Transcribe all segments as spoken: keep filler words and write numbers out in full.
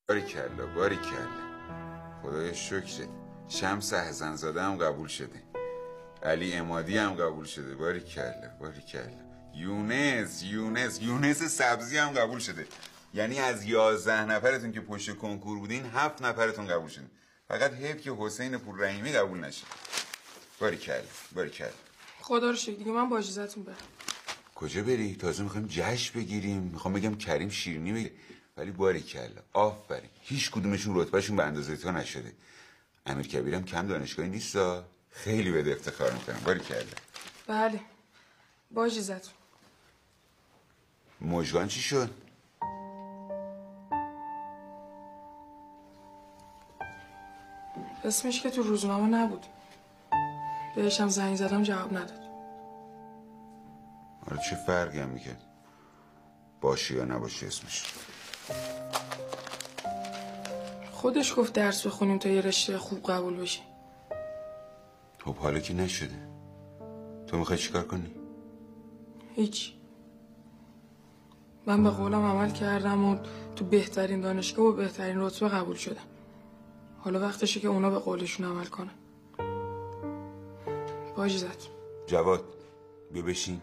باریکلا باریکلا، خدای شکرت. شمس حسن زاده هم قبول شده، علی عمادی هم قبول شده. باریکلا باریکلا. یونس یونس یونس سبزی هم قبول شده. یعنی از یازده نفرتون که پشت کنکور بودین هفت نفرتون قبول شدین. فقط حیف که حسین پوررحیمی قبول نشه. باریکلا باریکلا. خدا رو شکر دیگه من با اجازهتون برم. کجا بری؟ تازه میخوایم جشن بگیریم. میخوام بگم کریم شیرینی بگیر. ولی باریکلا آفرین، هیچ کدومشون رتبهشون به اندازه تو نشده. امیر کبیرم کم دانشگاهی نیستا، خیلی بده افتخار میکنم. باریکلا. بله با اجازهتون. مژگان چی شد؟ اسمش که تو روزنامه نبود، بهشم زنگ زدم جواب نداد. آره چه فرقی هم میکرد باشی یا نباشی اسمش. خودش گفت درس بخونیم تا یه رشته خوب قبول بشی. خب حالا که نشده، تو میخوای چیکار کنی؟ هیچ، من به قولم عمل کردم و تو بهترین دانشگاه و بهترین رتبه قبول شدم. حالا وقتشه که اونا به قولشون عمل کنن. با اجازهتون. جواد بیا بشین.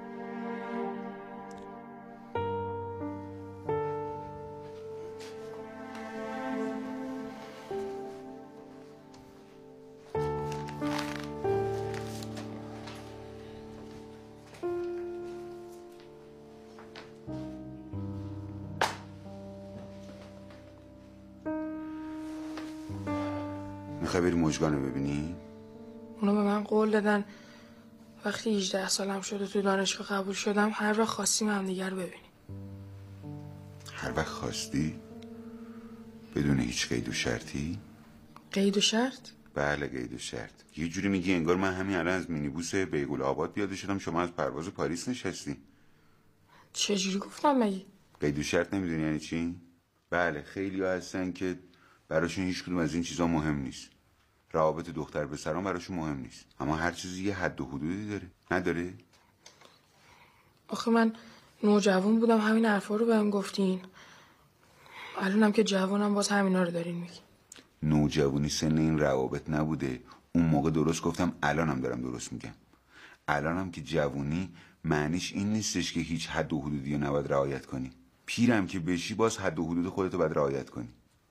میخوای بری مژگانو ببینی؟ اونا به من قول دادن وقتی هجده سالم شده تو دانشگاه قبول شدم هر وقت خواستیم همدیگر رو ببینیم. هر وقت خواستی؟ بدون هیچ قید و شرطی؟ قید و شرط؟ بله قید و شرط. یه جوری میگی انگار من همین الان از مینیبوس بیگل آباد پیاده شدم شما از پرواز پاریس نشستی. چجوری گفتم مگه؟ قید و شرط نمیدونی یعنی چی؟ بله خیلی ها هستن که براشون هیچ کدوم از این چیزا مهم نیست. روابط دختر پسران براشون مهم نیست، اما هر چیزی یه حد و حدودی داره. نداره؟ آخه من نوجوان بودم همین حرفا رو بهم گفتین، الانم که جوانم باز همینا رو دارین میگی. نوجوانی سن این روابط نبوده. اون موقع درست گفتم، الانم دارم درست میگم. الانم که جوونی معنیش این نیستش که هیچ حد و حدودی رو نباید رعایت کنی. پیرم که بشی باز حد و حدود خودتو باید رعایت کنی.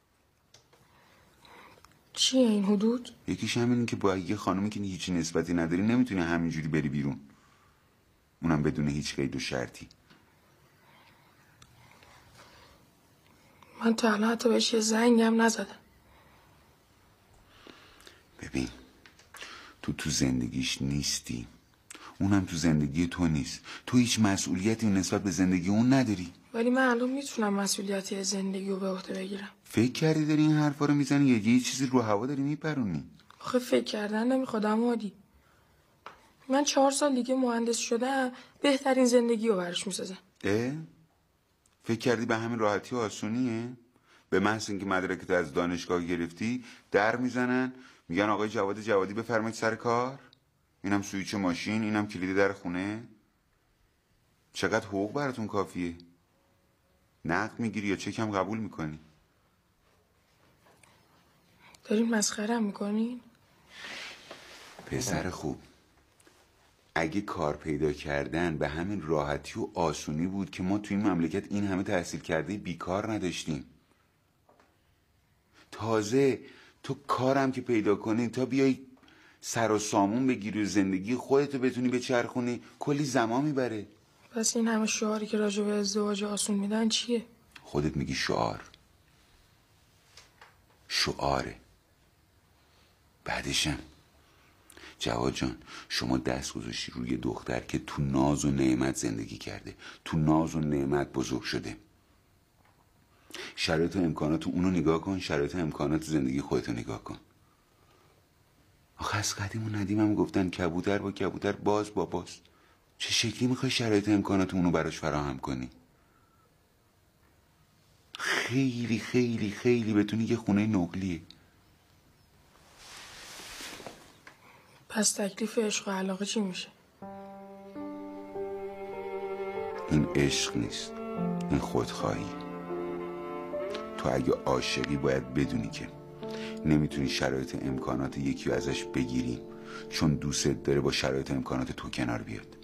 چیه این حدود؟ یکیش همین که با یه خانومی که هیچ نسبتی نداری نمیتونی همینجوری بری بیرون، اونم بدون هیچ قید و شرطی. من تا الان حتی بهش یه زنگم نزدم. ببین تو تو زندگیش نیستی، اونم تو زندگی تو نیست. تو هیچ مسئولیتی نسبت به زندگی اون نداری. ولی من الان میتونم مسئولیتی زندگی رو به عهده بگیرم. فکر کردی داری این حرفا رو میزنی یا یه چیزی رو هوا داری میپرونی؟ آخه فکر کردن نمیخواد عمادی. من چهار سال دیگه مهندس شدم، بهترین زندگی رو براش میسازم. اه؟ فکر کردی به همین راحتی و آسونیه؟ به محض اینکه مدرکت از دانشگاه گرفتی در میزنن میگن آقای جواد جوادی بفرمایید سر کار، اینم سویچ ماشین، اینم کلید در خونه. چقدر حقوق براتون کافیه؟ نقد میگیری یا چکم قبول میکنی؟ دارین مسخره میکنین؟ پسر خوب، اگه کار پیدا کردن به همین راحتی و آسونی بود که ما توی این مملکت این همه تحصیل کرده بیکار نداشتیم. تازه تو کارم که پیدا کنی تا بیای سر و سامون بگیری و زندگی خودتو بتونی بچرخونی کلی زمان میبره. پس این همه شعاری که راجع به ازدواج آسون میدن چیه؟ خودت میگی شعار. شعاره. بعدشم جواد جان شما دست گذاشتی روی دختر که تو ناز و نعمت زندگی کرده، تو ناز و نعمت بزرگ شده. شرایط و امکانات اونو نگاه کن، شرایط و امکانات زندگی خودتو نگاه کن. آخه از قدیم و ندیم هم گفتن کبوتر با کبوتر باز با باز. چه شکلی میخوای شرایط و امکانات اونو براش فراهم کنی؟ خیلی خیلی خیلی بتونی یه خونه نقلیه. پس تکلیف عشق و علاقه چی میشه؟ این عشق نیست، این خودخواهی. تو اگه عاشقی باید بدونی که نمیتونی شرایط امکانات یکی رو ازش بگیری چون دوست داره با شرایط امکانات تو کنار بیاد.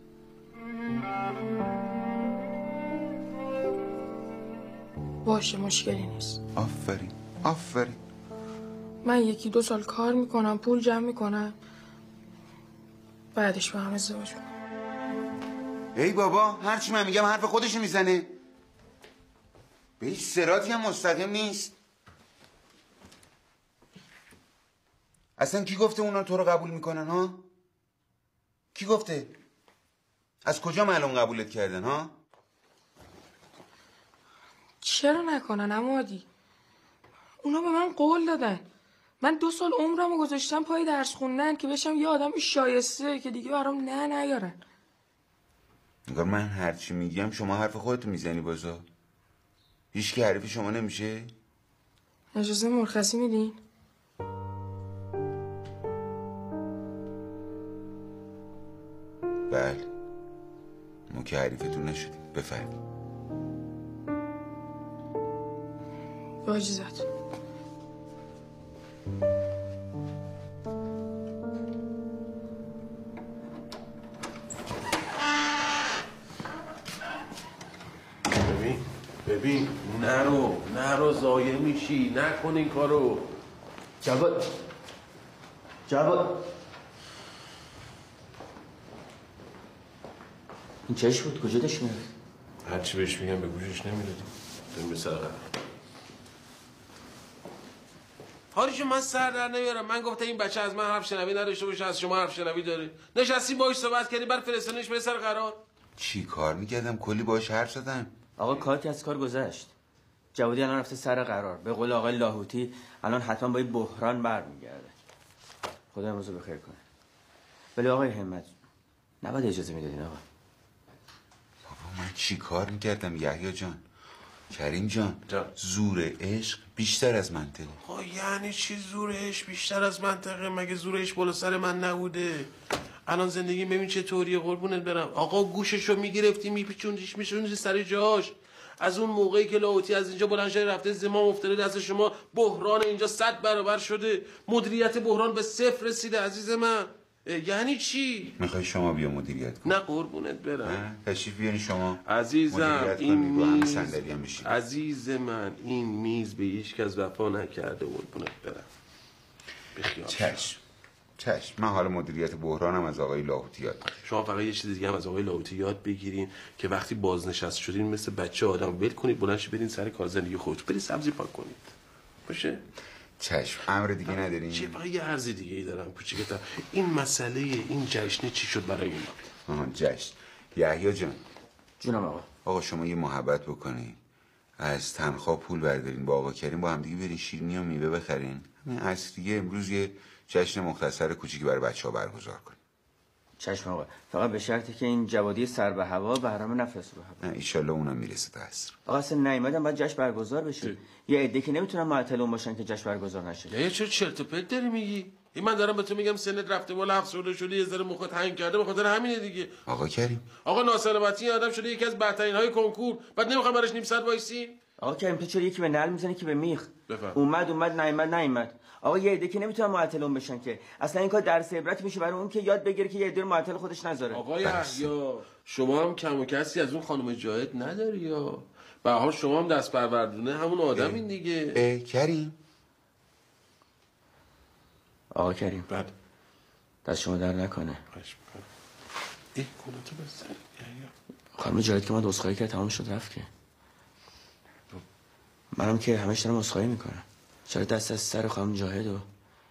باشه مشکلی نیست. آفرین آفرین. من یکی دو سال کار میکنم، پول جمع میکنم، بعدش با هم ازدواج میکنم. ای بابا هرچی من میگم حرف خودش میزنه. به هیچ صراطی هم مستقیم نیست. اصلا کی گفته اونا تو رو قبول میکنن ها؟ کی گفته؟ از کجا معلوم قبولت کردن ها؟ چرا نکنن عمادی؟ اونا به من قول دادن. من دو سال عمرمو گذاشتم پای درس خوندن که بشم یه آدم شایسته که دیگه برام نه نیارن. اگر من هرچی میگم شما حرف خودتو میزنی بازا. هیچ کی حرفی شما نمیشه؟ اجازه مرخصی میدین؟ بله ما که حریفتون نشدیم. بفرمایید. با اجازت. ببین ببین نرو نرو ضایع میشی. نکن این کارو. جواد جواد این چش بود؟ کجا داشت میرفت؟ هرچی بهش میگم به گوشش نمیدادی. بریم به سر قرار. حالیشو من سر در نمیارم. من گفتم این بچه از من حرف شنوی نداشته باشه، از شما حرف شنوی داره. نشستی باهاش صحبت کردی بعد فرستادنش به سر قرار. چی کار میکردم؟ کلی باهاش حرف زدم. آقا کار که از کار گذشت. جوادی الان رفته سر قرار. به قول آقای لاهوتی الان حتما با این بحران برمیگرده. خدا امروز رو بخیر کنه. ولی آقای همت نباید اجازه میدادین آقا. بابا من چی کار میکردم یحیی جان؟ کریم جان جان. زور عشق بیشتر از منطقه. آه یعنی چی زور عشق بیشتر از منطقه؟ مگه زور عشق بالا سر من نبوده؟ الان زندگی ببین چه طوریه قربونت برم. آقا گوششو میگرفتی میپیچوندیش میشوندی سر جاش. از اون موقعی که لاهوتی از اینجا بلند شده رفته زمام افتاده دست شما، بحران اینجا صد برابر شده. مدیریت بحران به صفر رسیده عزیز من. یعنی چی؟ میخوای شما بیا مدیریت کن؟ نه قربونت برم. تشریف بیارین شما عزیزم این میز میز عزیز من این میز به هیچ کس وفا نکرده. قربونت برم. بخیال چشم چشم. من حالا مدیریت بحرانم از آقای لاهوتی یاد بگیرم. شما فقط یه چیز دیگه هم از آقای لاهوتی یاد بگیرین که وقتی بازنشست شدین مثل بچه آدم ول کنید بلند شید برین سر کار زندگی خودتون، برید سبزی پاک کنید. باشه؟ چشم. امر دیگه ندارین؟ چه فقط یه عرض دیگه ای دارم کوچیکتر. این مسئله این جشنه چی شد برای اینا؟ آها جشن. یحیی جان. جونم آقا. آقا شما یه محبت بکنین، از تنخواه پول بردارین با آقا کریم با هم دیگه برین شیرینی و میوه بخرین. همین از دیگه امروز یه جشن مختصر کوچیکی برای بچه‌ها برگزار کنین. چشم آقا. فقط به شرطی که این جوادی سر به هوا بهرام نفرسته رو هوا. نه ان شاءالله اونم میرسه تا عصر. آقا اصلا نیومدن بعد جشن برگزار بشه. یه عده که نمیتونن معطل اون باشن که جشن برگزار نشه. یا چه چرت و پرت داری میگی؟ این من دارم به تو میگم سنت رفته بالا، افسرده شدی، یه ذره مخت هنگ کرده، به خاطر همینه دیگه. آقا کریم. آقا ناسلامتی آدم شده یکی از بدترین های کنکور، بعد نمیخوام براش نیم ساعت وایسی؟ آقا کریم تو چرا یکی به نعل میزنی که به میخ؟ بفهم. اومد اومد نیومد نیومد. آقا یه عده که نمیتونن معطل اون بشن که اصلا این کار درس عبرت میشه برای اون که یاد بگیره که یه عده معطل خودش نذاره. آقای احیا شما هم کم و کسی از اون خانم جاهد نداری یا به هر شما هم دست پروردونه همون آدمین دیگه. اه کریم. آقا کریم بعد دست شما در نکنه. خواهش میکنم. ای کلاتو بس احیا. خانم جاهد که من عذرخواهی کرد تمام شد رفت که. منم که همش دارم عذرخواهی میکنم. چرا دست از سر خانم جاهد و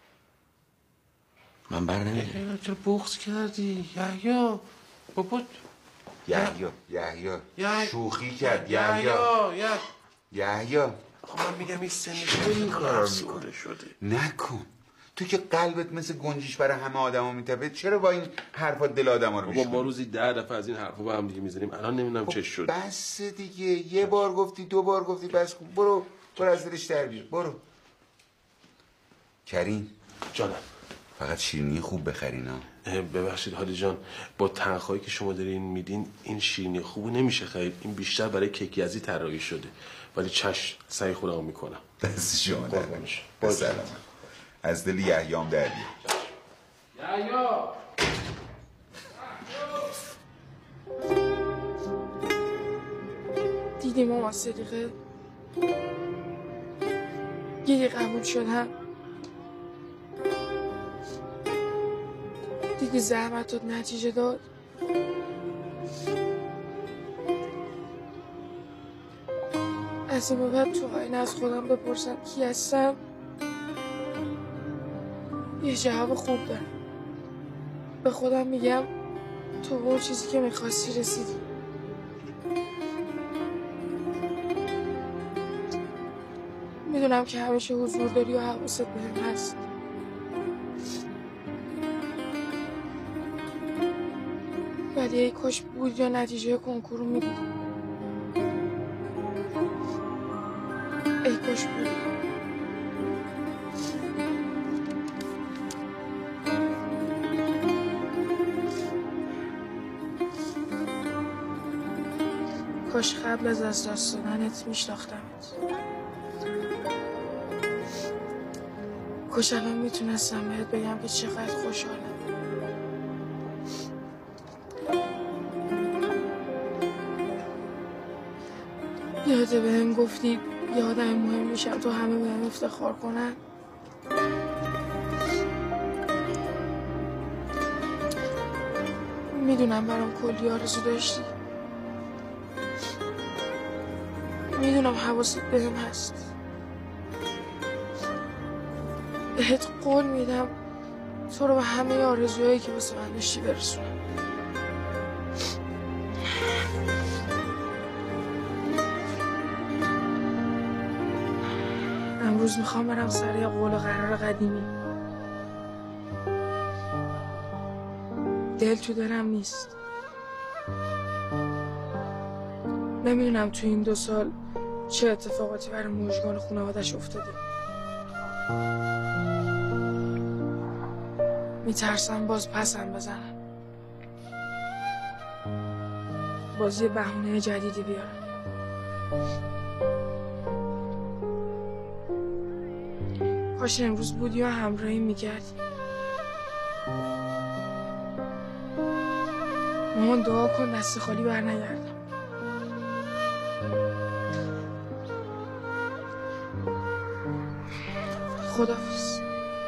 من بر نمیدارم؟ چرا بغض کردی یحیا؟ بابا یحیی یحیی شوخی کرد. یحیی یحیی یحیی آقا من میگم این سنش این کارا میکنه شده. نکن. تو که قلبت مثل گنجیش برای همه آدما میتپه، چرا با این حرفا دل آدما رو بابا میشکنی؟ ما روزی ده دفعه از این حرفا با هم دیگه میزنیم، الان نمیدونم چه شد. بس دیگه. یه بار گفتی دو بار گفتی بس. برو برو از دلش در بیار. برو. کریم جانم فقط شیرینی خوب بخرین ها. ببخشید حالی جان، با تنخواهی که شما دارین میدین این شیرینی خوبو نمیشه خرید، این بیشتر برای کیکیازی طراحی شده، ولی چشم سعی خودمو میکنم. دست شما در قربانش. به سلامت. از دل یحیام در بیار. یحیی دیدی مامان صدیقه دیدی قبول شدم، دیدی زحمتات نتیجه داد. از این بعد تو آینه از خودم بپرسم کی هستم یه جواب خوب دارم. به خودم میگم تو به اون چیزی که میخواستی رسیدی. میدونم که همیشه حضور داری و حواست بهم هست. ولی ای کاش بود یا نتیجه کنکورو میدیدی. ای کاش بود. کاش قبل از از دست دادنت میشناختمت. کاش الان میتونستم بهت بگم که چقدر خوشحالم. یاده بهم گفتی یه آدم مهم میشم تو همه بهم افتخار کنن. میدونم برام کلی آرزو داشتی، میدونم حواست بهم هست. بهت قول میدم تو رو به همه آرزوهایی که واسه من داشتی برسونم. امروز میخوام برم سر یه قول و قرار قدیمی. دل تو دلم نیست. نمیدونم تو این دو سال چه اتفاقاتی برای مژگان خانواده‌اش افتاده. میترسم باز پسم بزنم، باز یه بهونه جدیدی بیارم. کاش امروز بودی و همراهی میکردی. مامان دعا کن دست خالی بر نگردم. خداحافظ.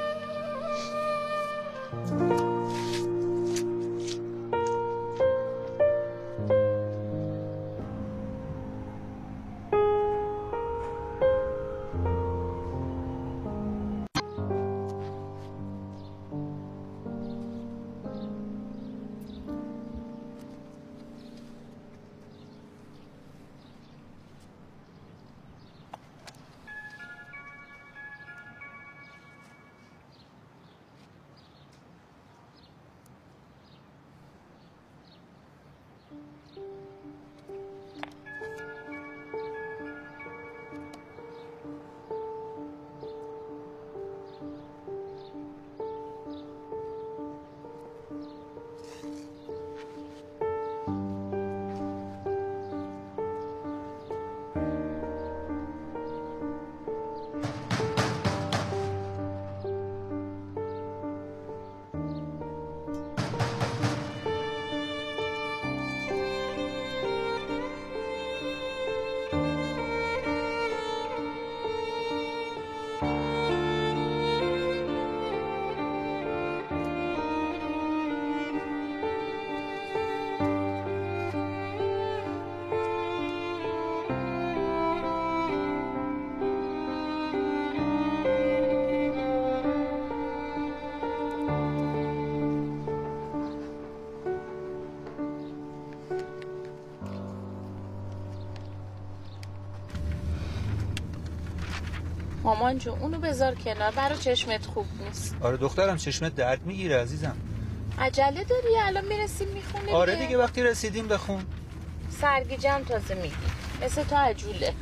مامان جو اونو بذار کنار، برای چشمت خوب نیست. آره دخترم چشمت درد میگیره عزیزم. عجله داری؟ الان میرسیم میخونه. آره دیگه وقتی رسیدیم بخون. سرگیجم تازه میگی مثل تو عجوله.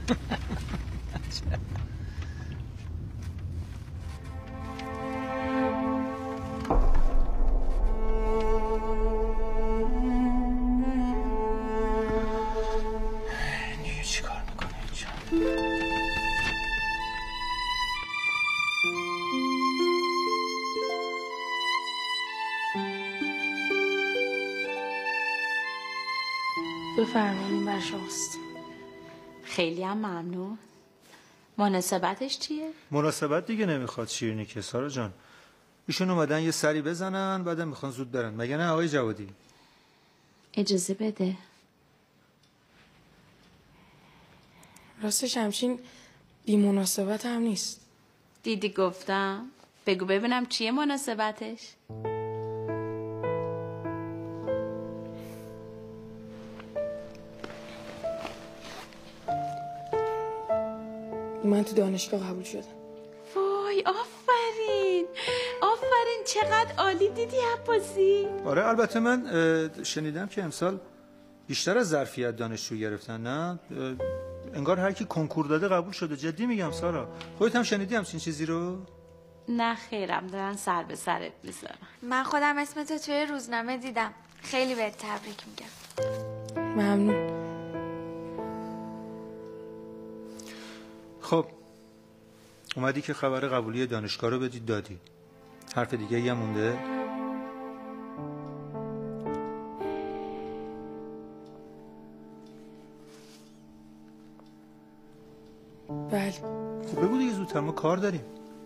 بفرمایید بر شماست. خیلی هم ممنون. مناسبتش چیه؟ مناسبت دیگه نمیخواد شیرینی که سارا جان. ایشون اومدن یه سری بزنن بعدم میخوان زود برن، مگه نه آقای جوادی؟ اجازه بده. راستش همچین بی مناسبت هم نیست. دیدی گفتم؟ بگو ببینم چیه مناسبتش؟ من تو دانشگاه قبول شدم. وای آفرین آفرین، چقدر عالی. دیدی عباسی؟ آره البته من اه، شنیدم که امسال بیشتر از ظرفیت دانشجو گرفتن، نه؟ اه، انگار هر کی کنکور داده قبول شده. جدی میگم سارا، خودت هم شنیدی همچین چیزی رو؟ نه خیرم، دارن سر به سرت میذارن. من خودم اسمتو توی روزنامه دیدم. خیلی بهت تبریک میگم. ممنون. خب اومدی که خبر قبولی دانشگاه رو بدی دادی. حرف دیگه یه مونده؟ بله. خب بگو دیگه زودتر، ما کار داریم.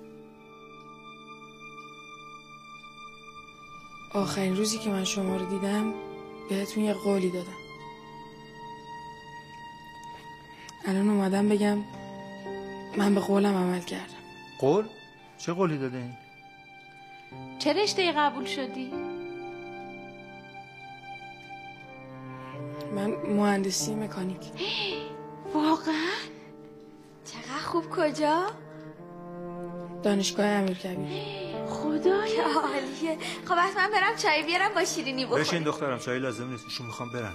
آخرین روزی که من شما رو دیدم بهتون یه قولی دادم. الان اومدم بگم من به قولم عمل کردم. قول؟ چه قولی داده این؟ چه رشته قبول شدی؟ من مهندسی مکانیک. واقعا؟ چقدر خوب. کجا؟ دانشگاه امیرکبیر. خدایا که عالیه. خب بس من برم چای بیارم با شیرینی بخوریم. بشین دخترم، چایی لازم نیست، ایشون میخوام برن.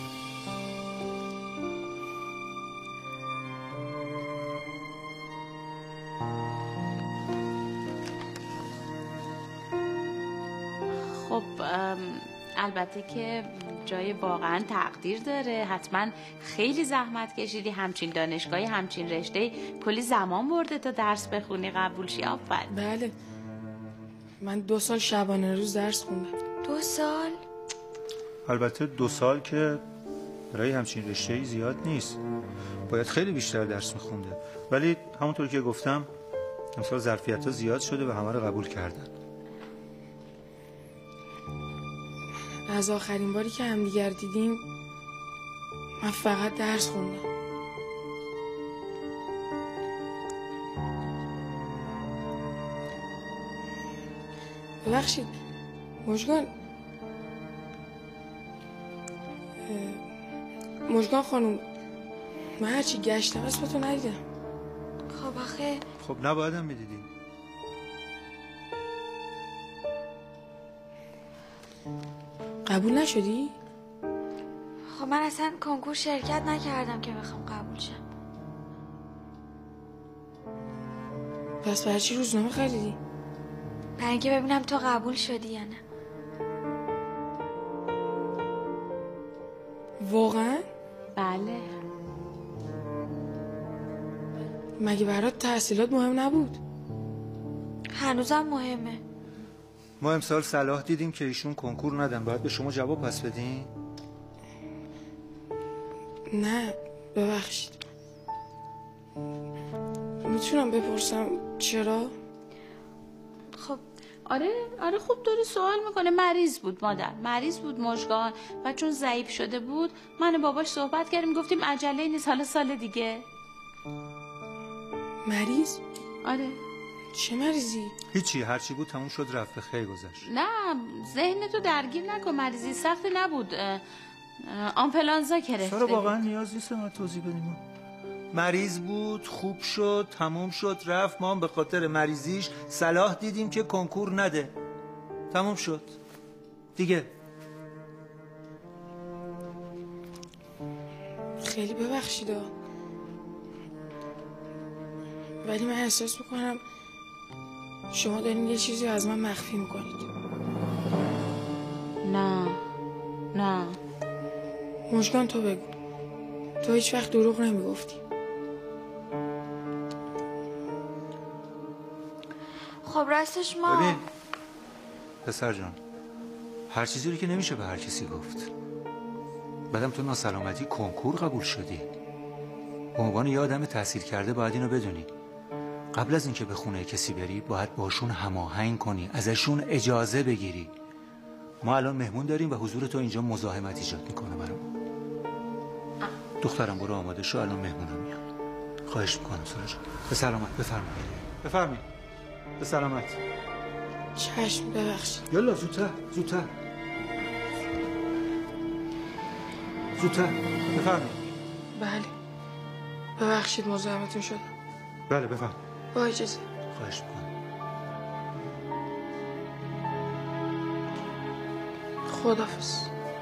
خب ام، البته که جای واقعا تقدیر داره. حتما خیلی زحمت کشیدی. همچین دانشگاهی، همچین رشته، کلی زمان برده تا درس بخونی قبول شی. آفرین. بله، من دو سال شبانه روز درس خوندم. دو سال؟ البته دو سال که برای همچین رشته‌ای زیاد نیست، باید خیلی بیشتر درس میخونده. ولی همونطور که گفتم امسال ظرفیت‌ها زیاد شده و همه رو قبول کردن. از آخرین باری که همدیگر دیدیم من فقط درس خوندم. ببخشید مژگان، مژگان خانم، من هرچی گشتم اسمتو ندیدم. خب آخه خب نباید هم میدیدیم. قبول نشدی؟ خب من اصلا کنکور شرکت نکردم که بخوام قبول شم. پس برای چی روزنامه خریدی؟ برای اینکه ببینم تو قبول شدی یا نه. واقعا؟ بله. مگه برات تحصیلات مهم نبود؟ هنوزم مهمه. ما امسال صلاح دیدیم که ایشون کنکور ندن، باید به شما جواب پس بدین؟ نه ببخشید، میتونم بپرسم چرا؟ خب آره آره خوب داری سوال میکنه. مریض بود مادر، مریض بود مژگان، و چون ضعیف شده بود من و باباش صحبت کردیم، گفتیم عجله نیست، حالا سال دیگه. مریض؟ آره. چه مریضی؟ هیچی، هرچی بود تموم شد رفت، به خیر گذشت. نه ذهنتو درگیر نکن، مریضی سختی نبود. اه، اه، آنفلانزا گرفته. سارا واقعا نیاز نیست ما توضیح بدیم. مریض بود، خوب شد، تموم شد رفت. ما هم به خاطر مریضیش صلاح دیدیم که کنکور نده، تموم شد دیگه. خیلی ببخشید ولی من احساس میکنم شما دارین یه چیزی از من مخفی میکنید. نه نه مژگان تو بگو، تو هیچ وقت دروغ نمیگفتی. خب راستش ما ببین پسر جان، هر چیزی رو که نمیشه به هر کسی گفت. بعدم تو ناسلامتی کنکور قبول شدی. به عنوان یه آدم تحصیل کرده باید اینو بدونی. قبل از اینکه به خونه کسی بری باید باشون هماهنگ کنی، ازشون اجازه بگیری. ما الان مهمون داریم و حضور تو اینجا مزاحمت ایجاد میکنه برام. دخترم برو آماده شو، الان مهمونم میان. خواهش میکنم سارا جان. به سلامت. بفرمایید. بفرمایید. به سلامت. چشم ببخشید. یالا زودتر زودتر زودتر. بفرمایید. بله ببخشید مزاحمتون شدم. بله بفرمایید. با اجازه. خواهش میکنم. خداحافظ.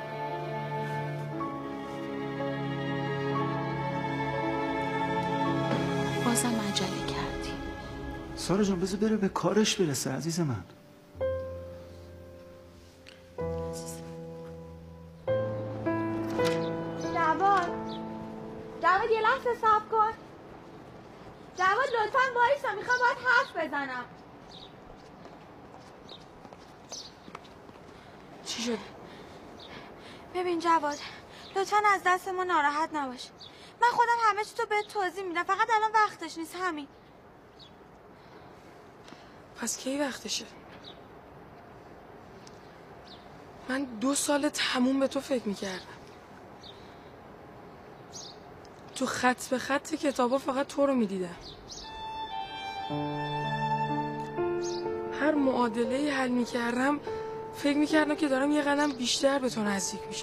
بازم عجله کردی. سارا جان بذار بره به کارش برسه عزیز من. جواد جواد یه لحظه صبر کن. جواد لطفاً وایسا، میخوام باید حرف بزنم. چی شده؟ ببین جواد لطفاً از دست ما ناراحت نباش. من خودم همه چی تو بهت توضیح میدم، فقط الان وقتش نیست، همین. پس کی وقتشه؟ من دو سال تموم به تو فکر میکردم. تو خط به خط کتابا فقط تو رو میدیدم. هر معادله حل میکردم فکر میکردم که دارم یه قدم بیشتر به تو نزدیک میشم.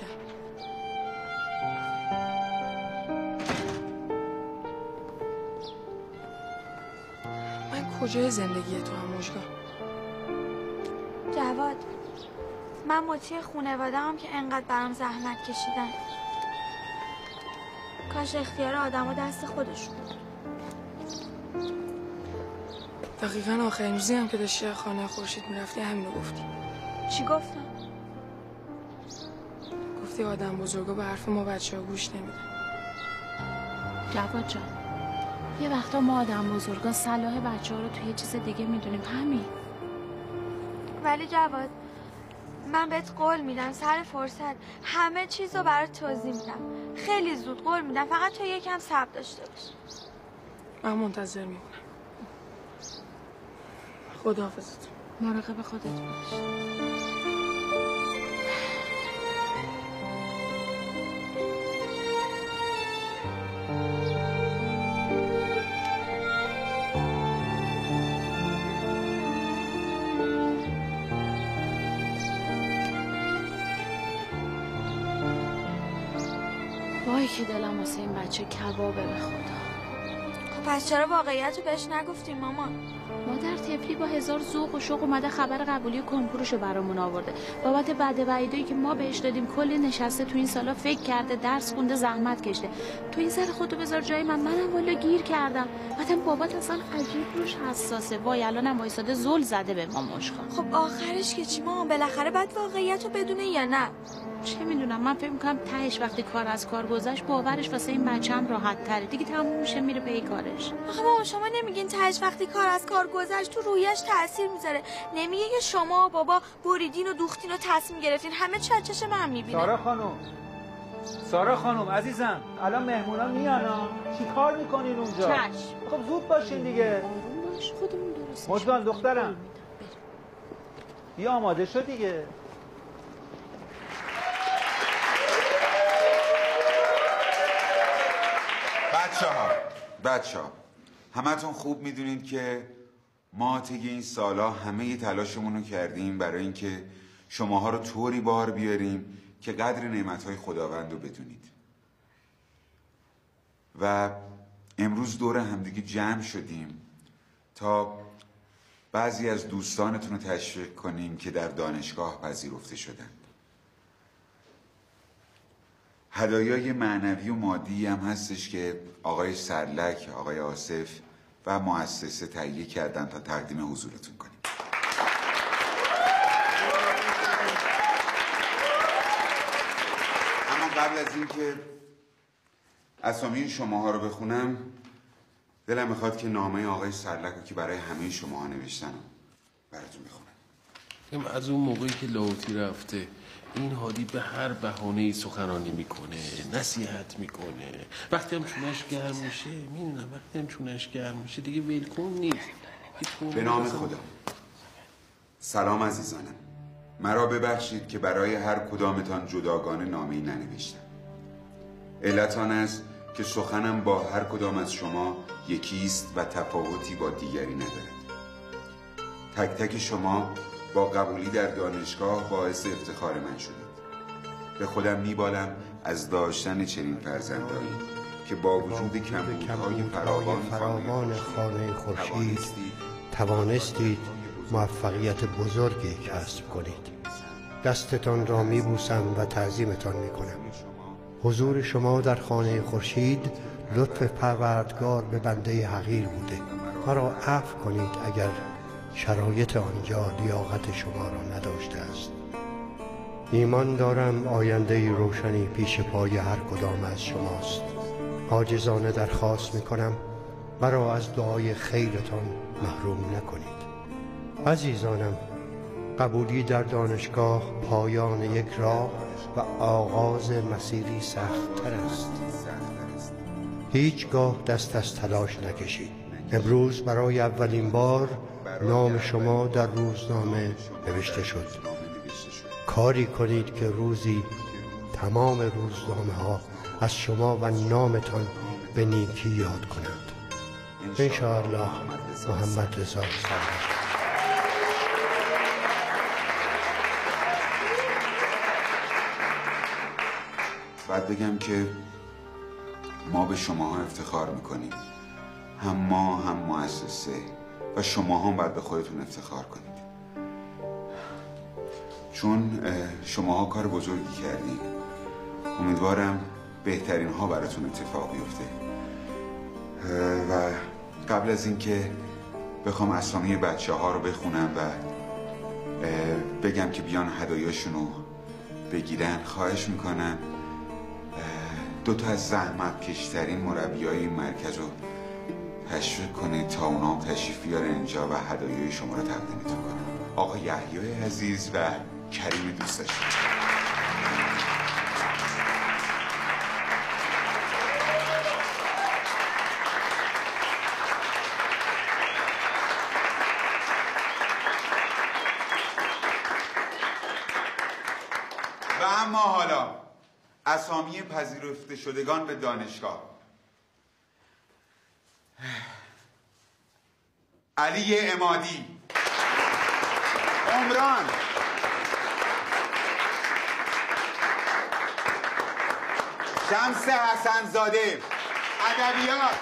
من کجای زندگی تو هم مژگان؟ جواد من مطیع خانواده هم که انقدر برام زحمت کشیدن. کاش اختیار آدم و دست خودشون. دقیقا آخرین روزی هم که داشتی خانه خورشید میرفتی همینو گفتی. چی گفتم؟ گفتی آدم بزرگا به حرف ما بچه ها گوش نمیدن. جواد جان یه وقتا ما آدم بزرگا صلاح بچه ها رو توی یه چیز دیگه میدونیم، همین. ولی جواد من بهت قول میدم سر فرصت همه چیز رو برات توضیح میدم. خیلی زود قول میدم، فقط تو یکم صبر داشته باش. من منتظر میمونم. خداحافظتون. مراقب خودت باش. وای که دلم واسه این بچه کبابه به خدا. خب پس چرا واقعیت رو بهش نگفتیم مامان؟ مادر طفلی با هزار ذوق و شوق اومده خبر قبولی کنکورشو برامون آورده. بابت بد وعیدایی که ما بهش دادیم کلی نشسته تو این سالا فکر کرده، درس خونده، زحمت کشته. تو این سر خودتو بذار جای من، منم والا گیر کردم. بعدم بابات اصلا عجیب روش حساسه. وای الانم وایساده زل زده به ما مشکان. خب آخرش که چی مامان؟ بالاخره بعد واقعیت رو بدونه یا نه؟ چه میدونم، من فکر میکنم تهش وقتی کار از کار گذشت باورش واسه این بچه‌م راحت تره دیگه، تموم میشه میره پی کارش. آخه مامان شما نمیگین تهش وقتی کار از کار گذشت تو رویش تاثیر میذاره؟ نمیگه که شما و بابا بریدین و دوختین و تصمیم گرفتین همه چی از چش من میبینه؟ سارا خانم سارا خانم عزیزم الان مهمونا میان ها، چی کار میکنین اونجا؟ چشم. خب زود باشین دیگه. باش خودمون درست. مژگان دخترم بیا آماده شو دیگه. بچه ها بچه ها همتون خوب میدونید که ما طی این سالا همه تلاشمون رو کردیم برای اینکه شماها رو طوری بار بیاریم که قدر نعمتهای خداوند رو بدونید و امروز دور همدیگه جمع شدیم تا بعضی از دوستانتون رو تشویق کنیم که در دانشگاه پذیرفته شدن. هدایای معنوی و مادی هم هستش که آقای سرلک، آقای آصف و مؤسسه تهیه کردن تا تقدیم حضورتون کنیم. اما قبل از اینکه اسامی شماها رو بخونم دلم میخواد که نامه آقای سرلک رو که برای همه شماها نوشتن براتون بخونم. از اون موقعی که لاوتی رفته این هادی به هر بهانه‌ای سخنرانی میکنه، نصیحت میکنه. وقتی هم چونش گرم میشه، میدونم وقتی هم چونش گرم میشه دیگه ویلکن نیست. به نام خدا. سلام عزیزانم. مرا ببخشید که برای هر کدامتان جداگانه نامه‌ای ننوشتم. علت آن است که سخنم با هر کدام از شما یکیست و تفاوتی با دیگری ندارد. تک تک شما با قبولی در دانشگاه باعث افتخار من شدید. به خودم میبالم از داشتن چنین فرزندانی که با وجود کمبودهای فراوان خانه خورشید توانستید موفقیت بزرگی کسب کنید. دستتان را میبوسم و تعظیمتان میکنم. حضور شما در خانه خورشید لطف پروردگار به بنده حقیر بوده. مرا عفو کنید اگر شرایط آنجا لیاقت شما را نداشته است. ایمان دارم آینده روشنی پیش پای هر کدام از شماست. عاجزانه درخواست میکنم مرا از دعای خیرتان محروم نکنید. عزیزانم، قبولی در دانشگاه پایان یک راه و آغاز مسیری سخت‌تر است. هیچگاه دست از تلاش نکشید. امروز برای اولین بار نام شما در روزنامه نوشته شد. کاری کنید که روزی تمام روزنامه ها از شما و نامتان به نیکی یاد کنند. انشاءالله. محمد رضا سرور. بعد بگم که ما به شماها افتخار میکنیم. هم ما هم مؤسسه و شما هم باید به خودتون افتخار کنید، چون شماها کار بزرگی کردید. امیدوارم بهترین ها براتون اتفاق بیفته. و قبل از اینکه بخوام اسامی بچه ها رو بخونم و بگم که بیان هدایاشون رو بگیرن، خواهش میکنم دو تا از زحمت کشترین مربیای این مرکز رو تشویق کنید تا اونا هم تشریف بیارن اینجا و هدایای شما رو تقدیمتون کنم. آقا یحیی عزیز و کریم دوست داشتنی. و اما حالا اسامی پذیرفته شدگان به دانشگاه: علی عمادی، عمران، شمس حسن‌زاده، ادبیات،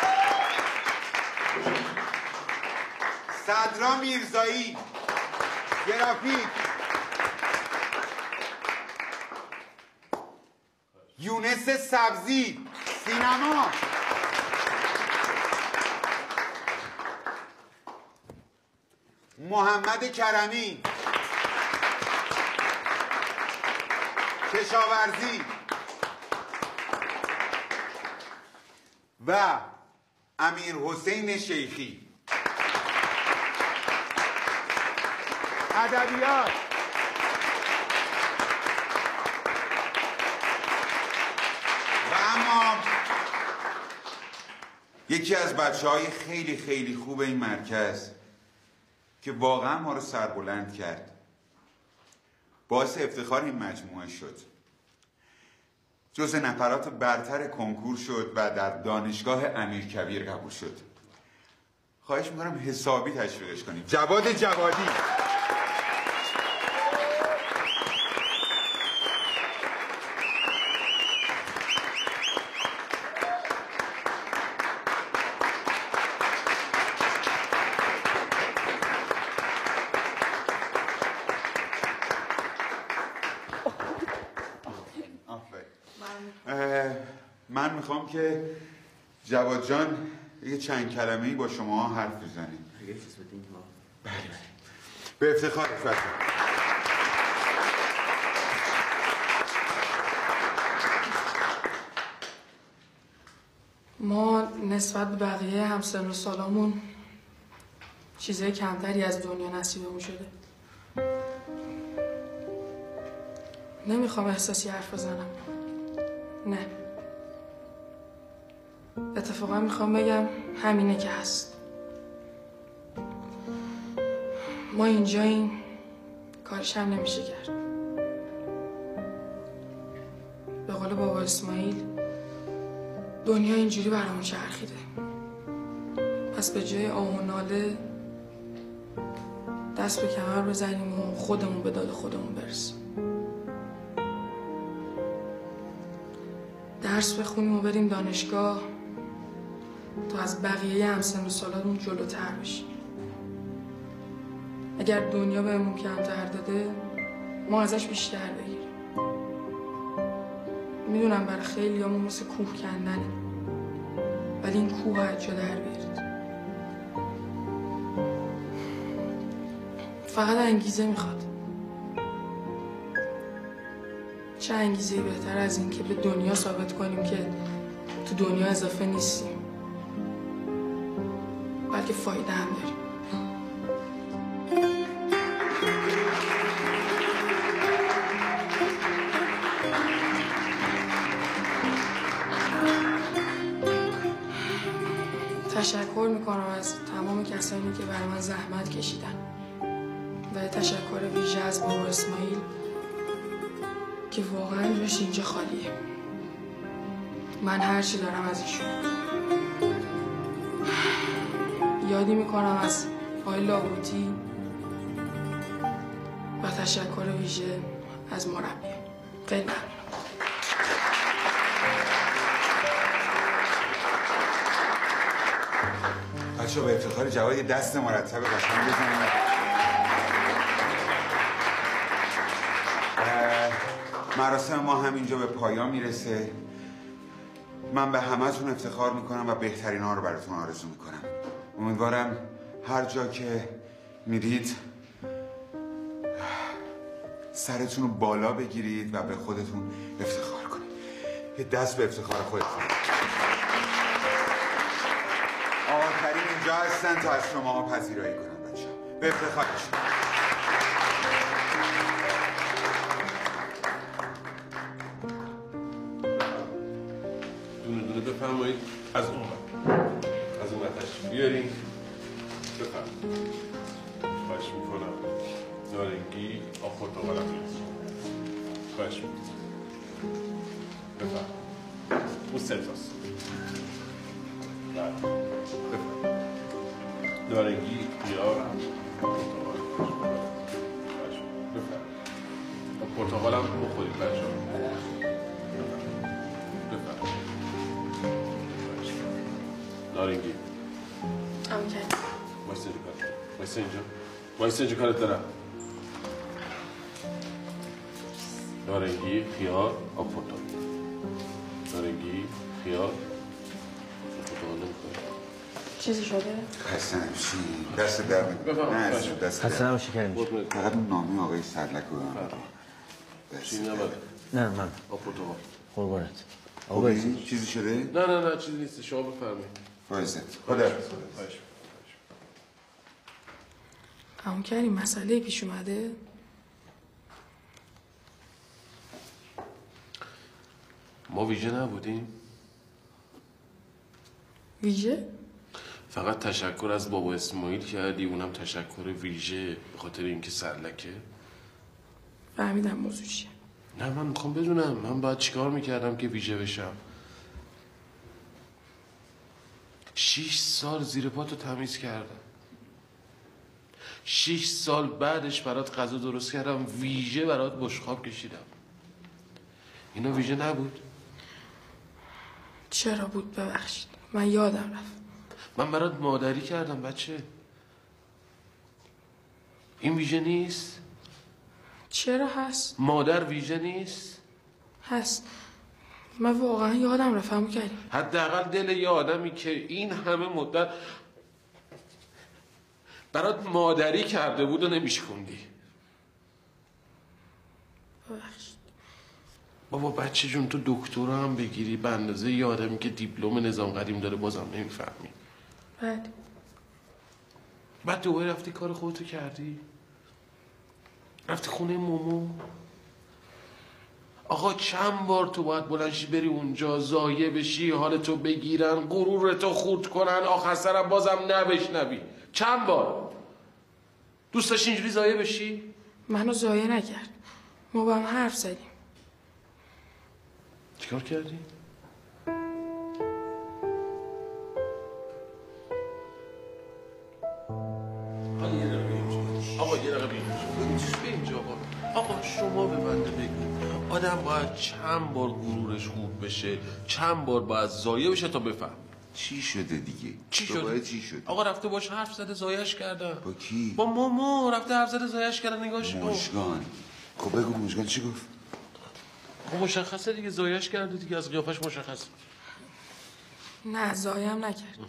صدرا میرزایی، گرافیک، یونس سبزی، سینما، محمد کرمی، کشاورزی و امیر حسین شیخی، ادبیات. و اما یکی از بچه های خیلی خیلی خوب این مرکز که واقعا ما رو سربلند کرد، باعث افتخار این مجموعه شد، جزء نفرات برتر کنکور شد و در دانشگاه امیرکبیر قبول شد. خواهش میکنم حسابی تشویقش کنید. جواد جوادی. من میخوام که جواد جان یه چند کلمه‌ای با شما حرف بزنیم. بله بله. به افتخار فتح. ما نسبت به بقیه همسن و سالامون چیزای کمتری از دنیا نصیبمون شده. نمیخوام احساسی حرف بزنم. نه، اتفاقا میخوام بگم همینه که هست. ما اینجاییم، کارش هم نمیشه کرد. به قول بابا اسماعیل دنیا اینجوری برامون چرخیده. پس به جای آه و ناله دست به کمر بزنیم و خودمون به داد خودمون برسیم. درس بخونیم و بریم دانشگاه تا از بقیه همسن و سالاتمون جلوتر بشیم. اگر دنیا بهمون کمتر داده ما ازش بیشتر بگیریم. میدونم برای خیلی همون مثل کوه کندنه، ولی این کوه از جا در بیارید. فقط انگیزه میخواد. چه انگیزه‌ای بهتر از این که به دنیا ثابت کنیم که تو دنیا اضافه نیستیم، بلکه فایده هم داریم. تشکر میکنم از تمام کسانی که برای من زحمت کشیدن و تشکر ویژه از بابا اسماعیل که واقعا جاش اینجا خالیه. من هرچی دارم از ایشون. یادی میکنم از آقای لاهوتی و تشکر ویژه از مربی. خیلی ممنون. بچه‌ها به افتخار جواد یه دست مرتب قشنگ بزنید. مراسم ما همینجا به پایان میرسه. من به همه‌تون افتخار میکنم و بهترین ها رو براتون آرزو میکنم. امیدوارم هر جا که میرید سرتون رو بالا بگیرید و به خودتون افتخار کنید. یه دست به افتخار خودتون. آخرین اینجا هستن تا از شما ها پذیرایی کنن بچه ها. به افتخارشون. دونه دونه بفرمایید از اون از اون تشریف بیارین. بفرمایید. خواهش میکنم. نارنگی آب پرتقال هم میرسید. خواهش میکنم. بفرمایید. اون سه تاست. بفرمایید. نارنگی خیار پرتقال. خواهش میکنم. بفرمایید. آب پرتقال هم بخورید بچه‌ها. نارنگی امکن وایسا اینجا کارت وایسا اینجا وایسا اینجا کارت دارم. نارنگی خیار آب پرتقال. نارنگی خیار آب پرتقال نمیخوره. چیزی شده؟ خسته نمیشی. دست در بفرمایید. نه از دست خسته نباشی کریم. فقط اون نامه آقای سرلک رو چیزی نباید. نه من آب پرتقال. قربانت. خوبی؟ چیزی شده؟ نه نه نه چیزی نیست. شما بفرمایید. فایزه خدا همون کریم مسئله پیش اومده؟ ما ویژه نبودیم؟ ویژه؟ فقط تشکر از بابا اسماعیل کردی، اونم تشکر ویژه به خاطر اینکه سرلکه. فهمیدم موضوع چیه. نه من میخوام بدونم من باید چیکار میکردم که ویژه بشم. شیش سال زیر پاتو تمیز کردم. شیش سال بعدش برات غذا درست کردم، ویژه برات بشقاب کشیدم. اینا ویژه نبود؟ چرا بود؟ ببخشید من یادم رفت. من برات مادری کردم بچه. این ویژه نیست؟ چرا هست؟ مادر ویژه نیست؟ هست. من واقعا یادم رفت همون کریم. حداقل دل یه آدمی که این همه مدت برات مادری کرده بود و نمیشکوندی. ببخشید. بابا بچه جون تو دکترا هم بگیری به اندازه یه آدمی که دیپلم نظام قدیم داره بازم نمیفهمی. بعد بعد دوباره رفتی کار خودتو کردی؟ رفتی خونه مومو؟ آقا چند بار تو باید بلنشی بری اونجا زایه بشی، حالتو بگیرن، غرورتو خورد کنن، آخر سرم بازم نبشنوی. چند بار دوست داشتی اینجوری زایه بشی؟ منو زایه نکرد، ما با هم حرف زدیم. چیکار کردی؟ آقا یه دقیقه اینجا آقا یه دقیقه اینجا آقا آقا شما به بنده بگید آدم باید چند بار غرورش خوب بشه، چند بار باید زایه بشه تا بفهم. چی شده دیگه؟ چی تو شده؟ باید چی شده؟ آقا رفته باش حرف زده زایش کردن. با کی؟ با ماما رفته حرف زده زایش کردن. نگاش کن. مشگان. خب بگو مشگان چی گفت؟ خب مشخصه دیگه زایش کرده دیگه، از قیافش مشخصه. نه زایم نکرد،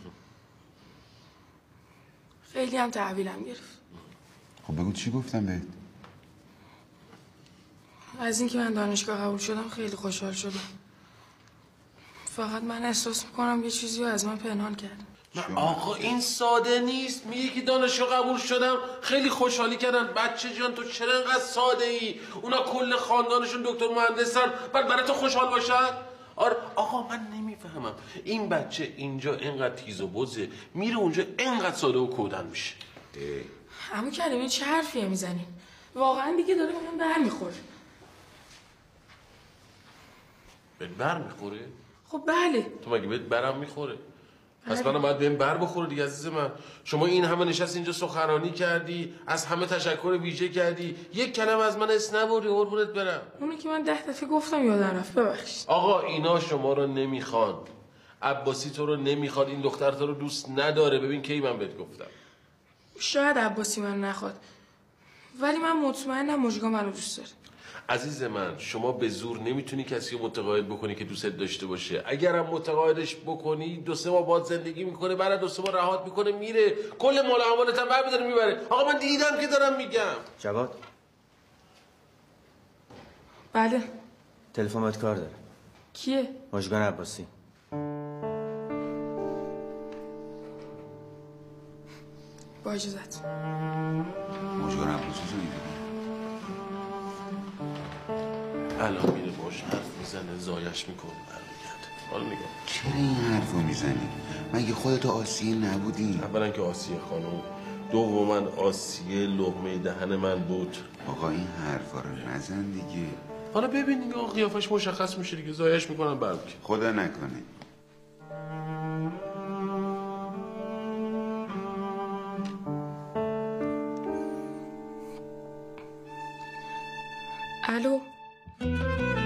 خیلی هم تحویلم گرفت. خب بگو چی گفتم بهت؟ از اینکه من دانشگاه قبول شدم خیلی خوشحال شدم. فقط من احساس میکنم یه چیزی رو از من پنهان کرد. آقا این ساده نیست. میگه که دانشگاه قبول شدم خیلی خوشحالی کردن. بچه جان تو چرا انقدر ساده ای؟ اونا کل خاندانشون دکتر مهندسن، بعد برای تو خوشحال باشن؟ آره آقا من نمیفهمم این بچه اینجا اینقدر تیز و بزه، میره اونجا اینقدر ساده و کودن میشه. عمو کریم چه حرفیه میزنی؟ واقعا دیگه داره به من بر میخوره. بهت بر میخوره؟ خب بله. تو مگه بهت برم میخوره؟ پس منم باید بهم بر بخوره دیگه عزیز من. شما این همه نشست اینجا سخنرانی کردی، از همه تشکر ویژه کردی، یک کلمه از من اسم نبردی. قربونت برم. اونی که من ده دفعه گفتم یادم رفت، ببخشید. آقا اینا شما رو نمیخوان. عباسی تو رو نمیخواد، این دختر تو رو دوست نداره. ببین کی من بهت گفتم. شاید عباسی من نخواد، ولی من مطمئنم مژگان منو دوست داره. عزیز من شما به زور نمیتونی کسی رو متقاعد بکنی که دوست داشته باشه. اگرم متقاعدش بکنی دو سه ماه باهات زندگی میکنه، بعد دو سه ماه رهات میکنه میره، کل مال اموالت هم برمی‌داره میبره. آقا من دیدم که دارم میگم. جواد بله. تلفن باید کار داره. کیه؟ مژگان عباسی. با اجازت. مژگان عباسی زنیده الان میره باش حرف میزنه، زایش میکنه، برمیگرده. حالا نگاه چرا این حرفو میزنی؟ مگه خودتو آسیه نبودی؟ اولا که آسیه خانم، دوما آسیه لقمه دهن من بود. آقا این حرفا رو نزن دیگه. حالا ببین دیگه قیافش مشخص میشه دیگه، زایش میکنن برمیگرده. خدا نکنه. الو